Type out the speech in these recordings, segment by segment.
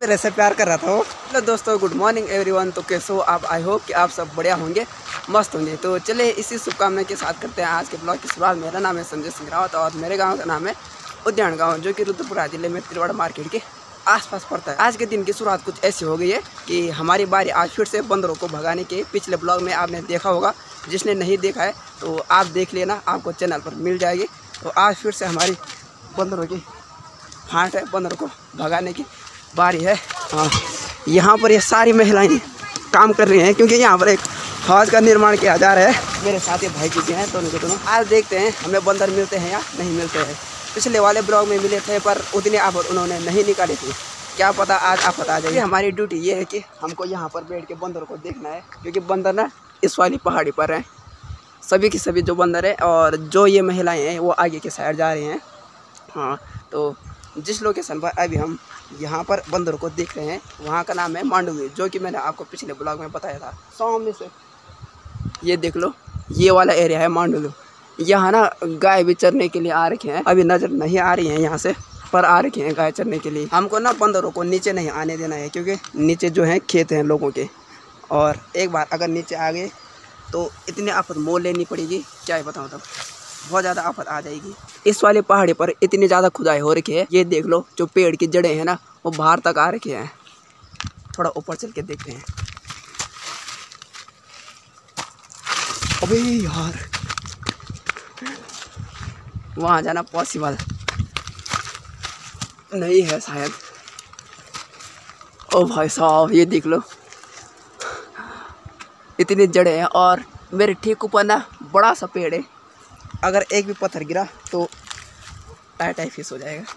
तरह से प्यार कर रहा था वो। हेलो दोस्तों, गुड मॉर्निंग एवरीवन। तो कैसे हो आप? आई होप कि आप सब बढ़िया होंगे, मस्त होंगे। तो चलिए इसी शुभकामना के साथ करते हैं आज के ब्लॉग की शुरुआत। मेरा नाम है संजय सिंह रावत और मेरे गांव का नाम है उद्यान गांव, जो कि रुद्रपुरा जिले में तिलवाड़ा मार्केट के आसपास पड़ता है। आज के दिन की शुरुआत कुछ ऐसी हो गई है कि हमारी बारी आज फिर से बंदरों को भगाने के। पिछले ब्लॉग में आपने देखा होगा, जिसने नहीं देखा है तो आप देख लेना, आपको चैनल पर मिल जाएगी। तो आज फिर से हमारी बंदरों की फांट है, बंदरों को भगाने की बारी है। हाँ, यहाँ पर ये सारी महिलाएं काम कर रही हैं क्योंकि यहाँ पर एक हौज का निर्माण किया जा रहा है। मेरे साथ ये भाई जी हैं, दोनों के दोनों। आज देखते हैं हमें बंदर मिलते हैं या नहीं मिलते हैं। पिछले वाले ब्लॉग में मिले थे पर उतनी आफत उन्होंने नहीं निकाली थी। क्या पता आज आफत आ जाएगी। हमारी ड्यूटी ये है कि हमको यहाँ पर बैठ के बंदरों को देखना है, क्योंकि बंदर ना इस वाली पहाड़ी पर हैं, सभी की सभी जो बंदर है। और जो ये महिलाएं हैं वो आगे की साइड जा रही हैं। हाँ, तो जिस लोकेशन पर अभी हम यहाँ पर बंदरों को देख रहे हैं वहाँ का नाम है मांडवी, जो कि मैंने आपको पिछले ब्लॉग में बताया था। सामने से ये देख लो, ये वाला एरिया है मांडवी। यहाँ ना गाय भी चरने के लिए आ रखे हैं। अभी नज़र नहीं आ रही हैं यहाँ से, पर आ रखे हैं गाय चरने के लिए। हमको ना बंदरों को नीचे नहीं आने देना है, क्योंकि नीचे जो है खेत हैं लोगों के, और एक बार अगर नीचे आ गए तो इतनी आफत मोल लेनी पड़ेगी, क्या बताऊँ। तब बहुत ज़्यादा आफत आ जाएगी। इस वाले पहाड़ी पर इतनी ज़्यादा खुदाई हो रखी है। ये देख लो, जो पेड़ की जड़ें हैं ना वो बाहर तक आ रखे हैं। थोड़ा ऊपर चल के देखते हैं। अबे यार, वहाँ जाना पॉसिबल नहीं है शायद। ओ भाई साहब, ये देख लो, इतनी जड़ें हैं। और मेरे ठीक ऊपर ना बड़ा सा पेड़ है, अगर एक भी पत्थर गिरा तो टाई फिस हो जाएगा।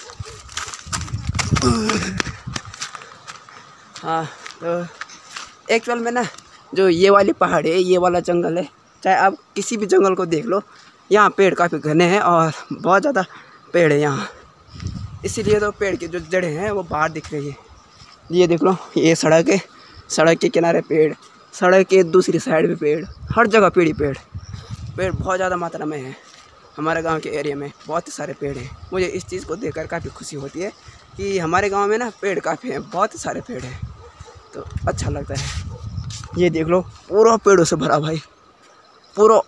हाँ, तो एक्चुअल में ना जो ये वाली पहाड़ी है, ये वाला जंगल है, चाहे आप किसी भी जंगल को देख लो, यहाँ पेड़ काफ़ी घने हैं और बहुत ज़्यादा पेड़ है यहाँ। इसीलिए तो पेड़ की जो जड़ें हैं वो बाहर दिख रही है। ये देख लो, ये सड़क है, सड़क के किनारे पेड़, सड़क के दूसरी साइड भी पेड़, हर जगह पेड़ ही पेड़। पेड़ बहुत ज़्यादा मात्रा में है हमारे गांव के एरिया में, बहुत सारे पेड़ हैं। मुझे इस चीज़ को देखकर काफ़ी खुशी होती है कि हमारे गांव में ना पेड़ काफ़ी हैं, बहुत सारे पेड़ हैं, तो अच्छा लगता है। ये देख लो, पूरा पेड़ों से भरा भाई, पूरा।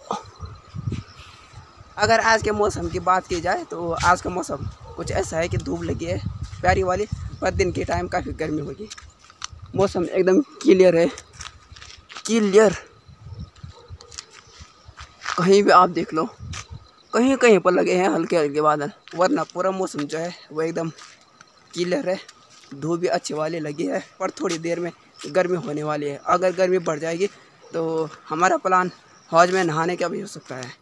अगर आज के मौसम की बात की जाए तो आज का मौसम कुछ ऐसा है कि धूप लगी है प्यारी वाली, पर दिन के टाइम काफ़ी गर्मी होगी। मौसम एकदम क्लियर है, क्लियर। कहीं भी आप देख लो, कहीं कहीं पर लगे हैं हल्के हल्के बादल, वरना पूरा मौसम जो है वो एकदम क्लियर है। धूप भी अच्छी वाली लगी है, पर थोड़ी देर में गर्मी होने वाली है। अगर गर्मी बढ़ जाएगी तो हमारा प्लान हौज में नहाने का भी हो सकता है।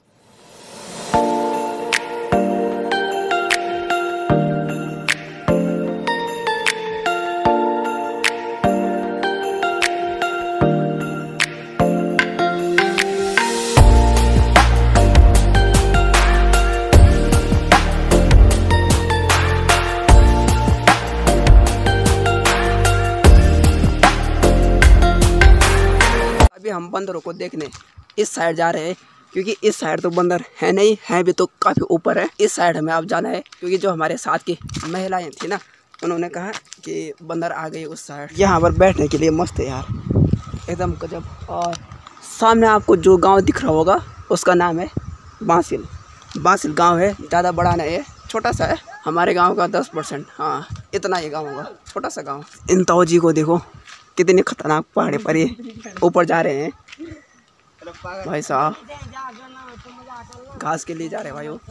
अभी हम बंदरों को देखने इस साइड जा रहे हैं, क्योंकि इस साइड तो बंदर है नहीं, है भी तो काफ़ी ऊपर है। इस साइड हमें अब जाना है, क्योंकि जो हमारे साथ की महिलाएं थी ना, उन्होंने कहा कि बंदर आ गए उस साइड। यहाँ पर बैठने के लिए मस्त है यार, एकदम गजब। और सामने आपको जो गांव दिख रहा होगा उसका नाम है बांसिल। बांसिल गाँव है, ज़्यादा बड़ा नहीं है, छोटा सा है, हमारे गाँव का 10%। हाँ, इतना ये गाँव होगा, छोटा सा गाँव। इन ताऊजी को देखो, कितनी खतरनाक पहाड़ी पर ये ऊपर जा रहे हैं भाई साहब, घास के लिए जा रहे हैं भाई वो।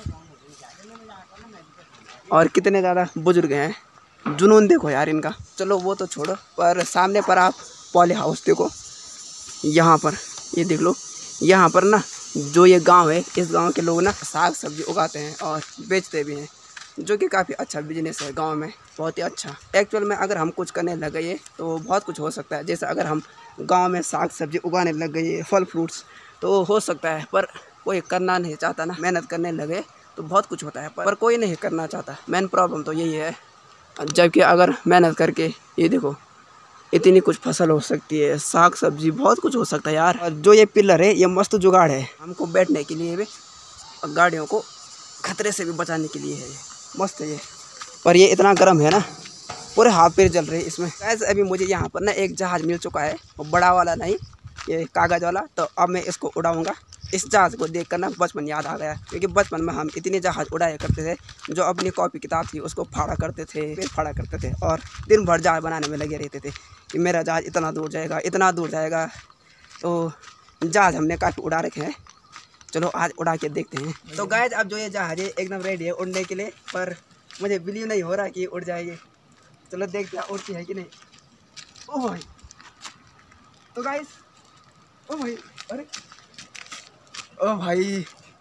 और कितने ज़्यादा बुजुर्ग हैं, जुनून देखो यार इनका। चलो वो तो छोड़ो, पर सामने पर आप पॉली हाउस देखो। यहाँ पर ये देख लो, यहाँ पर ना जो ये गांव है, इस गांव के लोग ना साग सब्जी उगाते हैं और बेचते भी हैं, जो कि काफ़ी अच्छा बिजनेस है गांव में, बहुत ही अच्छा। एक्चुअल में अगर हम कुछ करने लग गए तो बहुत कुछ हो सकता है। जैसे अगर हम गांव में साग सब्जी उगाने लग गए, फल फ्रूट्स, तो हो सकता है, पर कोई करना नहीं चाहता ना। मेहनत करने लगे तो बहुत कुछ होता है, पर कोई नहीं करना चाहता। मेन प्रॉब्लम तो यही है। जबकि अगर मेहनत करके, ये देखो, इतनी कुछ फसल हो सकती है, साग सब्जी, बहुत कुछ हो सकता है यार। और जो ये पिलर है, ये मस्त जुगाड़ है हमको बैठने के लिए भी, और गाड़ियों को खतरे से भी बचाने के लिए है। ये मस्त है ये, पर ये इतना गर्म है ना पूरे हाथ पैर जल रहे हैं इसमें। गाइस अभी मुझे यहाँ पर ना एक जहाज़ मिल चुका है, वो बड़ा वाला नहीं, ये कागज़ वाला। तो अब मैं इसको उड़ाऊँगा। इस जहाज़ को देख कर ना बचपन याद आ गया, क्योंकि बचपन में हम इतने जहाज़ उड़ाया करते थे, जो अपनी कॉपी किताब थी उसको फाड़ा करते थे, फिर फाड़ा करते थे और दिन भर जहाज़ बनाने में लगे रहते थे कि मेरा जहाज़ इतना दूर जाएगा, इतना दूर जाएगा। तो जहाज़ हमने काफ़ी उड़ा रखे हैं, चलो आज उड़ा के देखते हैं। तो गाइस अब जो ये जहाज़ है एकदम रेडी है उड़ने के लिए, पर मुझे बिलीव नहीं हो रहा कि उड़ जाएगी। चलो देखते हैं उड़ती है कि नहीं। ओ भाई, तो गाइस, ओ भाई, अरे ओ भाई,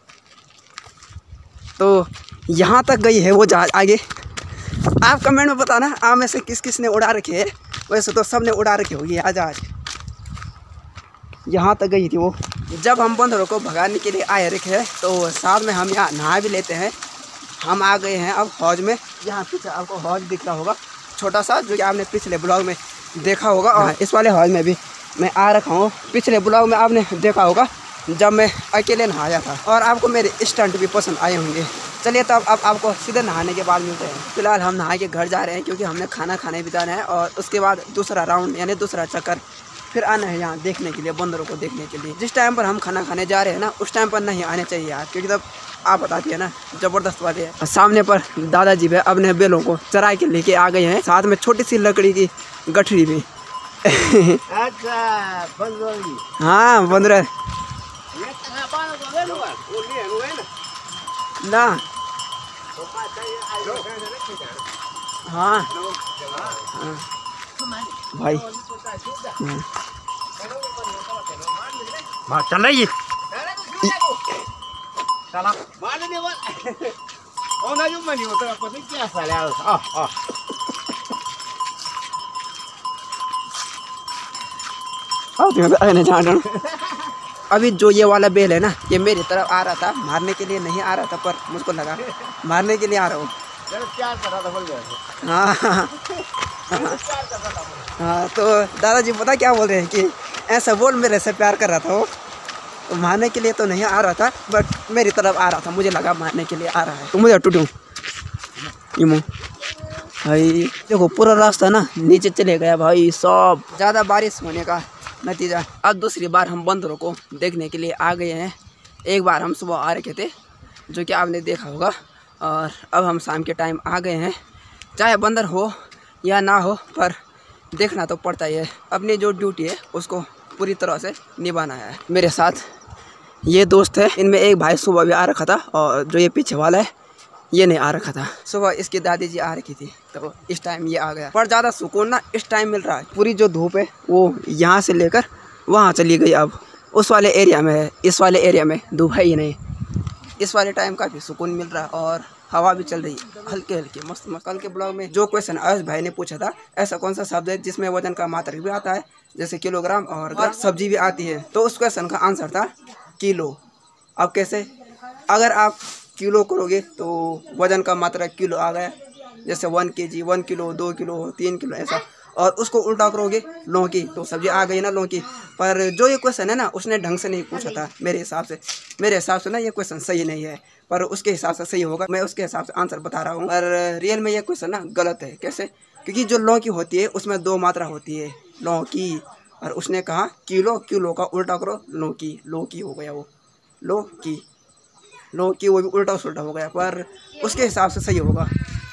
तो यहाँ तक गई है वो जहाज़। आगे आप कमेंट में बताना आप में से किस किस ने उड़ा रखे है। वैसे तो सब ने उड़ा रखे होगी आज। यहाँ तक गई थी वो। जब हम बंदरों को भगाने के लिए आए रखे हैं तो साथ में हम यहाँ नहा भी लेते हैं। हम आ गए हैं अब हौज में। यहाँ पीछे आपको हौज दिख रहा होगा छोटा सा, जो कि आपने पिछले ब्लॉग में देखा होगा। और इस वाले हौज में भी मैं आ रखा हूँ। पिछले ब्लॉग में आपने देखा होगा जब मैं अकेले नहाया था, और आपको मेरे स्टंट भी पसंद आए होंगे। चलिए तब अब आपको सीधे नहाने के बाद मिलते हैं। फिलहाल हम नहा के घर जा रहे हैं, क्योंकि हमने खाना खाने भी जाना है और उसके बाद दूसरा राउंड यानी दूसरा चक्कर फिर आना है यहाँ देखने के लिए, बंदरों को देखने के लिए। जिस टाइम पर हम खाना खाने जा रहे हैं ना, उस टाइम पर नहीं आने चाहिए यार, क्योंकि तब आप बताती है ना ज़बरदस्त वाले है। सामने पर दादाजी भी अपने बैलों को चरा के लेके आ गए हैं, साथ में छोटी सी लकड़ी की गठरी भी। हाँ बंदर ना, हाँ भाई चल रही है। अभी जो ये वाला बेल है ना, ये मेरी तरफ आ रहा था, मारने के लिए नहीं आ रहा था, पर मुझको लगा मारने के लिए आ रहा हूँ। हाँ हाँ, तो दादाजी पता क्या बोल रहे हैं कि ऐसा बोल मेरे से प्यार कर रहा था वो, तो मारने के लिए तो नहीं आ रहा था, बट मेरी तरफ आ रहा था, मुझे लगा मारने के लिए आ रहा है। तो मुझे टूटूँ ये भाई, देखो पूरा रास्ता ना नीचे चले गया भाई। सब ज़्यादा बारिश होने का नतीजा। अब दूसरी बार हम बंदरों को देखने के लिए आ गए हैं। एक बार हम सुबह आ रखे थे, जो कि आपने देखा होगा, और अब हम शाम के टाइम आ गए हैं। चाहे बंदर हो या ना हो, पर देखना तो पड़ता ही है। अपनी जो ड्यूटी है उसको पूरी तरह से निभाना है। मेरे साथ ये दोस्त है, इनमें एक भाई सुबह भी आ रखा था, और जो ये पीछे वाला है ये नहीं आ रखा था। सुबह इसकी दादी जी आ रखी थी, तो इस टाइम ये आ गया। पर ज़्यादा सुकून ना इस टाइम मिल रहा है। पूरी जो धूप है वो यहाँ से लेकर वहाँ चली गई, अब उस वाले एरिया में है। इस वाले एरिया में धूप है ही नहीं। इस वाले टाइम काफ़ी सुकून मिल रहा है, और हवा भी चल रही है हल्के हल्के मस्त मस्त। कल के ब्लॉग में जो क्वेश्चन आयुष भाई ने पूछा था, ऐसा कौन सा शब्द है जिसमें वजन का मात्रक भी आता है, जैसे किलोग्राम और सब्जी भी आती है, तो उस क्वेश्चन का आंसर था किलो। अब कैसे, अगर आप किलो करोगे तो वजन का मात्रक किलो आ गया, जैसे 1 kg, 1 किलो, 2 किलो, 3 किलो ऐसा। और उसको उल्टा करोगे लौकी, तो सब्जी आ गई ना लौकी। पर जो ये क्वेश्चन है ना, उसने ढंग से नहीं पूछा था मेरे हिसाब से ना ये क्वेश्चन सही नहीं है, पर उसके हिसाब से सही होगा। मैं उसके हिसाब से आंसर बता रहा हूँ, पर रियल में ये क्वेश्चन ना गलत है। कैसे, क्योंकि जो लौकी होती है उसमें 2 मात्रा होती है, लौकी। और उसने कहा किलो, किलो का उल्टा करो लौकी, लौकी हो गया वो लौकी, लौकी वो भी उल्टा सुल्टा हो गया, पर उसके हिसाब से सही होगा।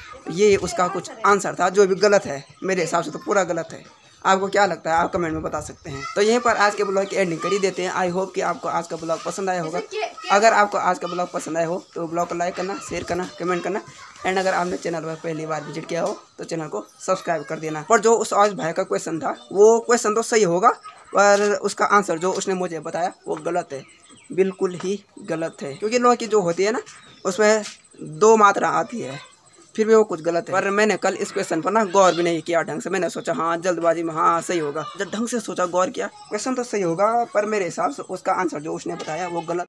ये उसका कुछ आंसर था जो भी गलत है, मेरे हिसाब से तो पूरा गलत है। आपको क्या लगता है आप कमेंट में बता सकते हैं। तो यहीं पर आज के ब्लॉग की एंडिंग कर ही देते हैं। आई होप कि आपको आज का ब्लॉग पसंद आया होगा। अगर आपको आज का ब्लॉग पसंद आया हो तो ब्लॉग को लाइक करना, शेयर करना, कमेंट करना, एंड अगर आपने चैनल पर पहली बार विजिट किया हो तो चैनल को सब्सक्राइब कर देना। पर जो उस आज भाई का क्वेश्चन था, वो क्वेश्चन तो सही होगा, पर उसका आंसर जो उसने मुझे बताया वो गलत है, बिल्कुल ही गलत है। क्योंकि लौकी जो होती है ना, उसमें 2 मात्रा आती है, फिर भी वो कुछ गलत है। पर मैंने कल इस क्वेश्चन पर ना गौर भी नहीं किया ढंग से। मैंने सोचा हाँ जल्दबाजी में हाँ सही होगा, जब ढंग से सोचा गौर किया क्वेश्चन तो सही होगा, पर मेरे हिसाब से उसका आंसर जो उसने बताया वो गलत